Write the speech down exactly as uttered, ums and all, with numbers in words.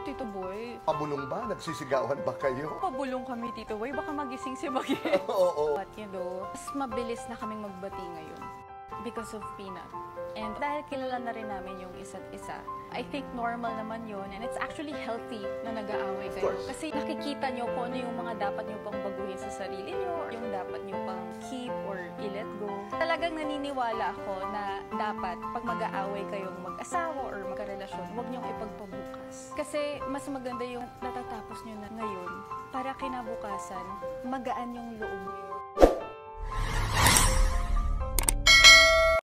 Tito Boy. Pabulong ba? Nagsisigawan ba kayo? Pabulong kami, Tito Boy. Baka magising si Bagay. Oo. But you know, mas mabilis na kaming magbati ngayon because of Peanut. And dahil kilala na rin namin yung isa't isa, I think normal naman yun. And it's actually healthy na nag-aaway kayo. Kasi nakikita nyo kung ano yung mga dapat nyo pang baguhin sa sarili nyo, yung dapat nyo pang keep or i-let go. Talagang naniniwala ako na dapat pag mag-aaway kayong mag-asawa or magkarelasyon, huwag nyong ipagpabukas. Kasi mas maganda yung natatapos nyo na ngayon para kinabukasan, magaan yung loob nyo.